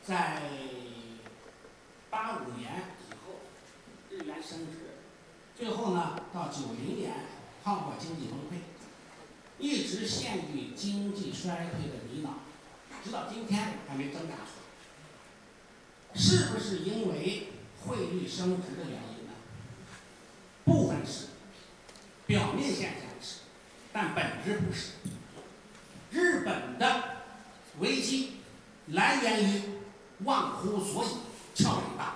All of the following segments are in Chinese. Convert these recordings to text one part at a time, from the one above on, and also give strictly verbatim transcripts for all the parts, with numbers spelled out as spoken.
在八五年以后，日元升值，最后呢，到九零年泡沫经济崩溃，一直陷于经济衰退的泥淖，直到今天还没挣扎出来。是不是因为汇率升值的原因呢？部分是，表面现象是，但本质不是。日本的危机来源于忘乎所以，翘尾巴。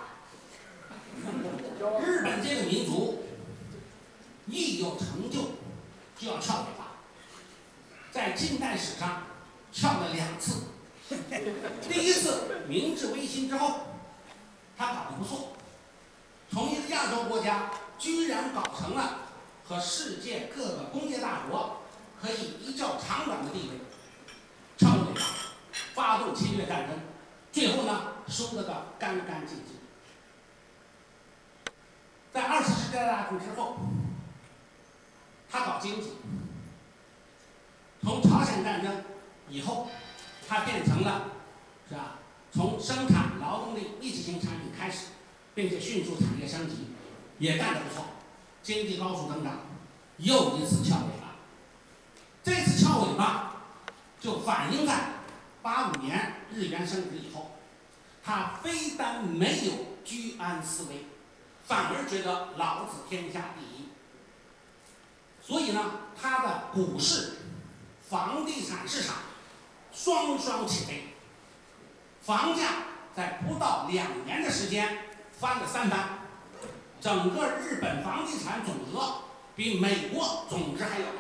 日本这个民族一有成就就要翘尾巴，在近代史上翘了两次。第一次明治维新之后，他搞得不错，从一个亚洲国家居然搞成了和世界各个工业大国可以一较长短的地位，翘尾巴，发动侵略战争，最后呢输得个干干净净。在二次世界大战之后，他搞经济，从朝鲜战争以后，他变成了是吧？从生产劳动力一体性产品开始，并且迅速产业升级，也干得不错，经济高速增长，又一次翘尾巴。这次翘尾巴就反映在八五年日元升值以后，他非但没有居安思危，反而觉得老子天下第一。所以呢，他的股市、房地产市场双双起飞，房价在不到两年的时间翻了三番，整个日本房地产总额比美国总值还要高。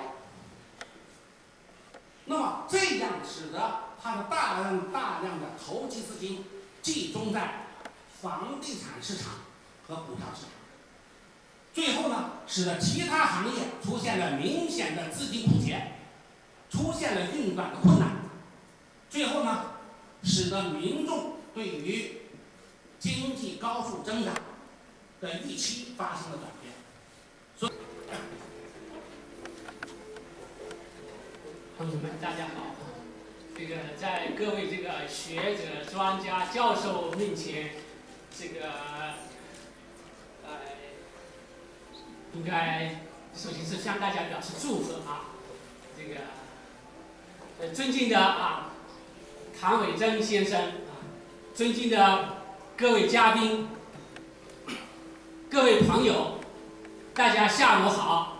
那么这样使得它的大量大量的投机资金集中在房地产市场和股票市场，最后呢，使得其他行业出现了明显的资金枯竭，出现了运转的困难，最后呢，使得民众对于经济高速增长的预期发生了转变。所以， 同学们，大家好。这个在各位这个学者、专家、教授面前，这个呃，应该首先是向大家表示祝贺啊。这个呃，尊敬的啊，唐伟珍先生啊，尊敬的各位嘉宾、各位朋友，大家下午好。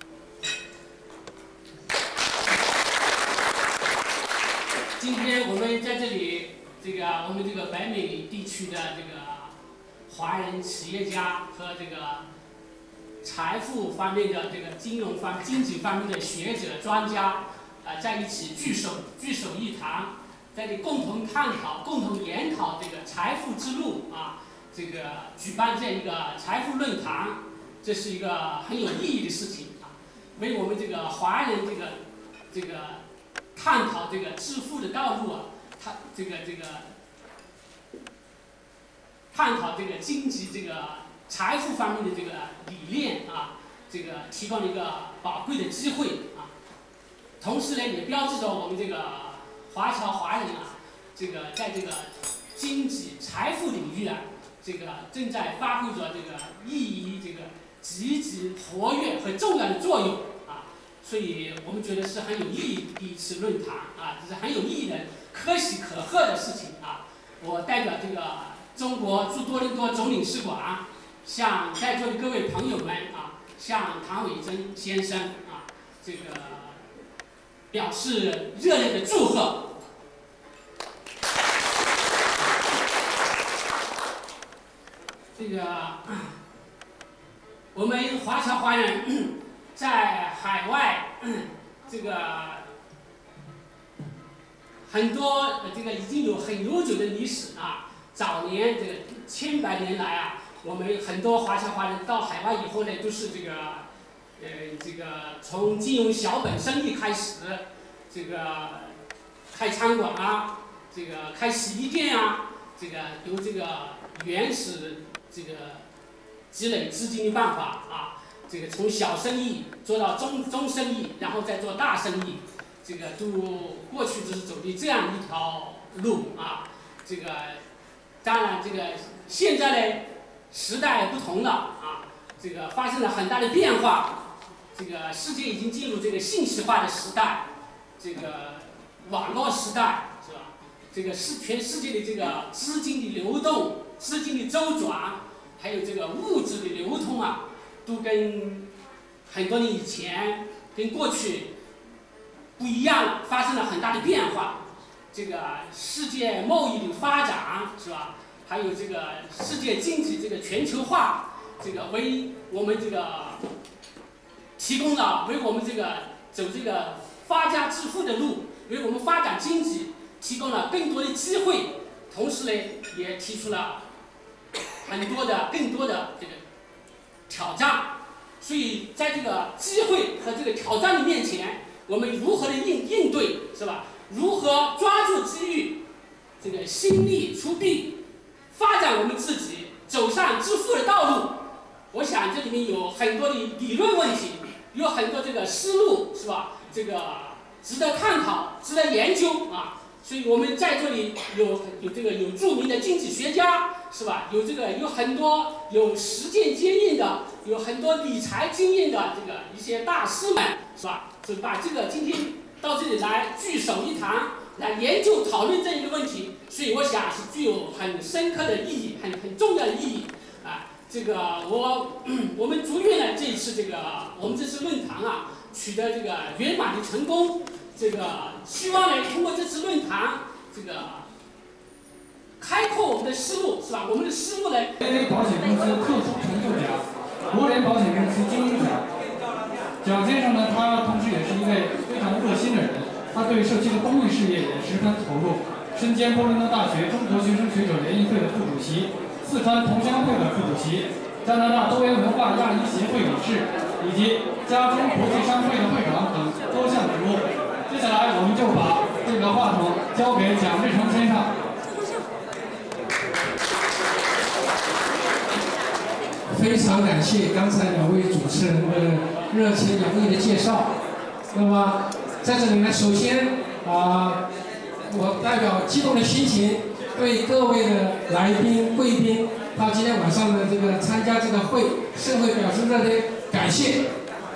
今天我们在这里，这个我们这个北美地区的这个华人企业家和这个财富方面的这个金融方、经济方面的学者、专家，啊、呃，在一起聚首聚首一堂，在这里共同探讨、共同研讨这个财富之路啊，这个举办这一个财富论坛，这是一个很有意义的事情啊，为我们这个华人这个这个。探讨这个致富的道路啊，探这个这个探讨这个经济这个财富方面的这个理念啊，这个提供了一个宝贵的机会啊。同时呢，也标志着我们这个华侨华人啊，这个在这个经济财富领域啊，这个正在发挥着这个意义这个积极活跃和重要的作用。所以我们觉得是很有意义的一次论坛啊，这是很有意义的、可喜可贺的事情啊！我代表这个中国驻多伦多总领事馆，向在座的各位朋友们啊，向唐伟珍先生啊，这个表示热烈的祝贺。这个我们华侨华人。在海外，这个很多这个已经有很悠久的历史啊。早年这个千百年来啊，我们很多华侨华人到海外以后呢，都是这个呃这个从经营小本生意开始，这个开餐馆啊，这个开洗衣店啊，这个有这个原始这个积累资金的办法啊。这个从小生意做到中中生意，然后再做大生意，这个都过去就是走的这样一条路啊。这个当然，这个现在呢，时代不同了啊，这个发生了很大的变化，这个世界已经进入这个信息化的时代，这个网络时代，是吧？这个世全世界的这个资金的流动、资金的周转，还有这个物质的流通啊，都跟很多年以前、跟过去不一样了，发生了很大的变化。这个世界贸易的发展，是吧？还有这个世界经济这个全球化，这个为我们这个提供了为我们这个走这个发家致富的路，为我们发展经济提供了更多的机会，同时呢，也提出了很多的更多的这个挑战。所以在这个机会和这个挑战的面前，我们如何的应应对，是吧？如何抓住机遇，这个心力出弊，发展我们自己，走上致富的道路。我想这里面有很多的理论问题，有很多这个思路，是吧？这个值得探讨，值得研究啊。所以我们在这里有有这个有著名的经济学家，是吧？有这个有很多有实践经验的，有很多理财经验的这个一些大师们，是吧？就把这个今天到这里来聚首一堂，来研究讨论这一个问题，所以我想是具有很深刻的意义，很很重要的意义啊。这个我我们祝愿呢这一次这个我们这次论坛啊取得这个圆满的成功，这个希望呢通过这次论坛这个开阔我们的思路，是吧？我们的思路呢， A A 保险公司特殊成就奖，国联保险公司精英奖。蒋先生呢，他同时也是一位非常热心的人，他对社区的公益事业也十分投入，身兼波士顿大学中国学生学者联谊会的副主席、四川同乡会的副主席、加拿大多元文化亚裔协会理事，以及加中国际商会的会长等多项职务。接下来，我们就把这个话筒交给蒋志成先生。 非常感谢刚才两位主持人的热情洋溢的介绍。那么在这里呢，首先啊、呃，我代表激动的心情，对各位的来宾、贵宾到今天晚上的这个参加这个会盛会表示热烈感谢。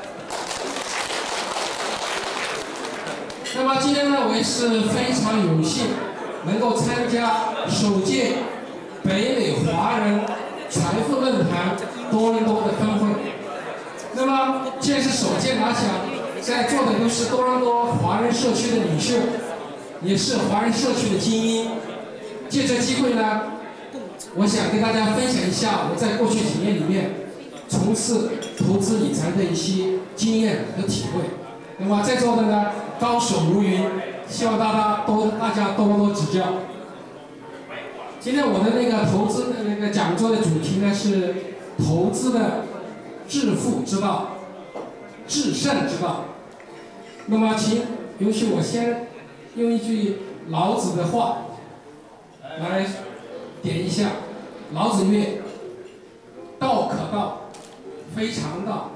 那么今天呢，我也是非常有幸能够参加首届北美华人财富论坛多伦多的分会。那么既然是首届，我想在座的都是多伦多华人社区的领袖，也是华人社区的精英。借这机会呢，我想跟大家分享一下我在过去几年里面从事投资理财的一些经验和体会。那么在座的呢，高手如云，希望大家多大家多多指教。今天我的那个投资的那个讲座的主题呢是投资的致富之道、制胜之道。那么请允许我先用一句老子的话来点一下。老子曰：“道可道，非常道；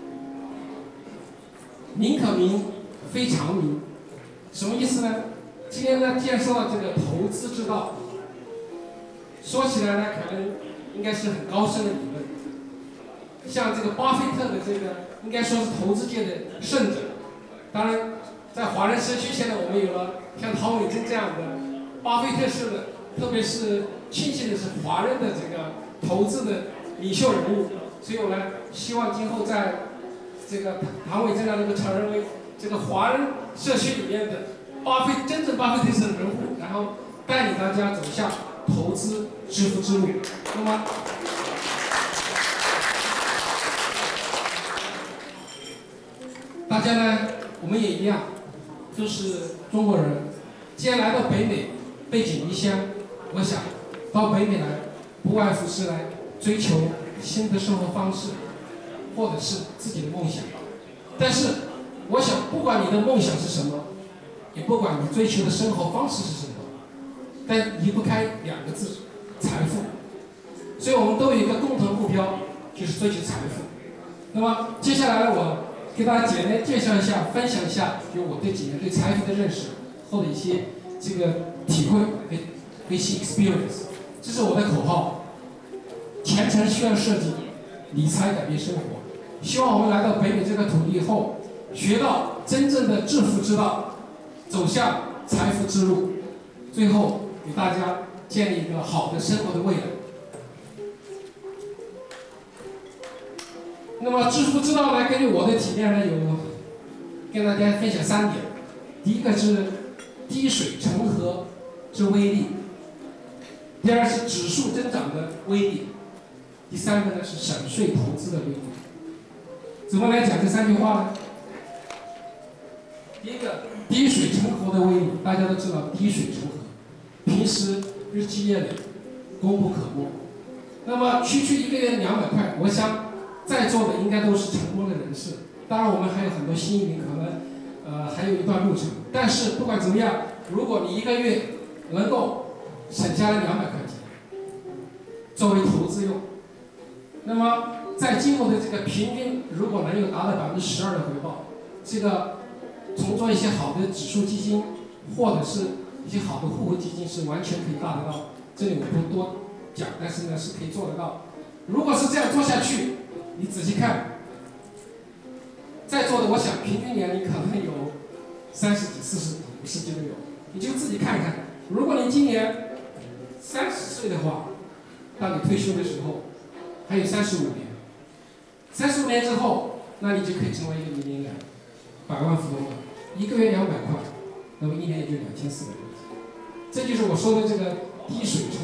名可名，非常名。”什么意思呢？今天呢，既然说到这个投资之道，说起来呢，可能应该是很高深的理论。像这个巴菲特的这个，应该说是投资界的圣者。当然，在华人社区，现在我们有了像陶伟珍这样的巴菲特式的，特别是庆幸的是华人的这个投资的领袖人物。所以我呢，希望今后在这个唐伟珍呢，能够承认为这个华人社区里面的巴菲真正巴菲特式的人物，然后带领大家走向投资致富之路。那么，大家呢，我们也一样，都是中国人。既然来到北美，背井离乡，我想到北美来，不外乎是来追求新的生活方式，或者是自己的梦想。但是，我想，不管你的梦想是什么，也不管你追求的生活方式是什么，但离不开两个字：财富。所以我们都有一个共同目标，就是追求财富。那么接下来呢，我给大家简单介绍一下，分享一下，就我对几年对财富的认识后的一些这个体会和一些 experience。 这是我的口号。前程需要设计，理财改变生活。希望我们来到北美这个土地以后，学到真正的致富之道，走向财富之路，最后给大家建立一个好的生活的未来。那么致富之道呢，根据我的体验呢，有跟大家分享三点。第一个是滴水成河之威力，第二是指数增长的威力，第三个呢是省税投资的威力。怎么来讲这三句话呢？第一个，滴水成河的威力，大家都知道滴水成河，平时日积月累，功不可没。那么区区一个月两百块，我想在座的应该都是成功的人士。当然，我们还有很多新移民，可能呃还有一段路程。但是不管怎么样，如果你一个月能够省下来两百块钱作为投资用，那么在今后的这个平均，如果能有达到百分之十二的回报，这个从做一些好的指数基金，或者是一些好的互惠基金，是完全可以达得到。这里我不多讲，但是呢是可以做得到。如果是这样做下去，你仔细看，在座的我想平均年龄可能有三十几、四十几、五十几都有，你就自己看看。如果你今年三十岁的话，当你退休的时候还有三十五年，三十五年之后，那你就可以成为一个移民人，百万富翁了，一个月两百块，那么一年也就两千四百块钱。这就是我说的这个滴水成